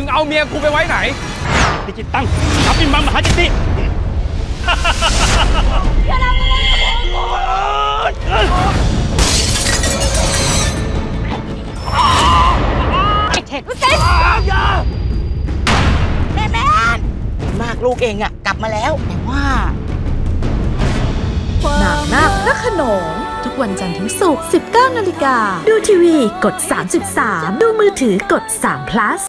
งเอาเมียกูไปไว้ไหนดิจิตังทับอิมังมหาจิตติอย่าทำอะไรไอ้เท็ดเซ็ตแม่มากลูกเองอะกลับมาแล้วแต่ว่านางนาคพระโขนงทุกวันจันทร์ถึงศุกร์ 19 นาฬิกาดูทีวีกด 3.3 ดูมือถือกด3 plus